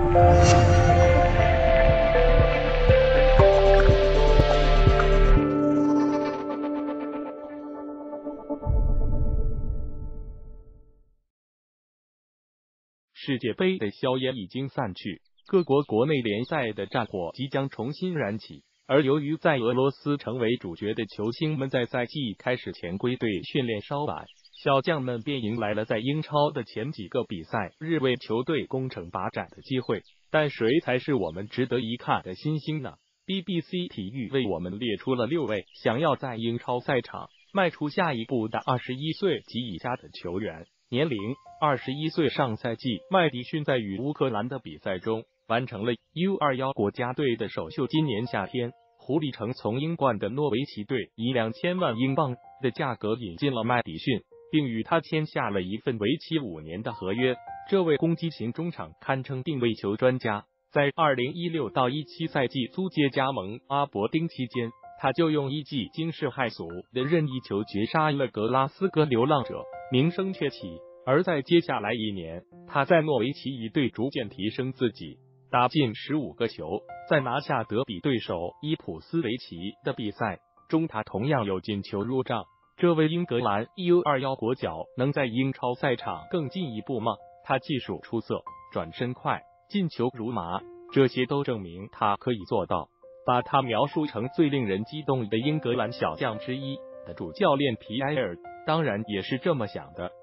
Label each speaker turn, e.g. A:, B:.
A: 世界杯的硝烟已经散去，各国国内联赛的战火即将重新燃起。而由于在俄罗斯成为主角的球星们在赛季开始前归队训练稍晚，小将们便迎来了在英超的前几个比赛日为球队攻城拔寨的机会。但谁才是我们值得一看的新星呢？ BBC 体育为我们列出了6位想要在英超赛场迈出下一步的21岁及以下的球员。年龄21岁，上赛季麦迪逊在与乌克兰的比赛中完成了 U21 国家队的首秀。今年夏天，狐狸城从英冠的诺维奇队以2000万英镑的价格引进了麦迪逊，并与他签下了一份为期5年的合约。这位攻击型中场堪称定位球专家，在2016到17赛季租借加盟阿伯丁期间，他就用一记惊世骇俗的任意球绝杀了格拉斯哥流浪者，名声鹊起。而在接下来1年，他在诺维奇一队逐渐提升自己，打进15个球。在拿下德比对手伊普斯维奇的比赛中，他同样有进球入账。这位英格兰 U21 国脚能在英超赛场更进一步吗？他技术出色，转身快，进球如麻，这些都证明他可以做到。把他描述成最令人激动的英格兰小将之一的主教练皮埃尔当然也是这么想的。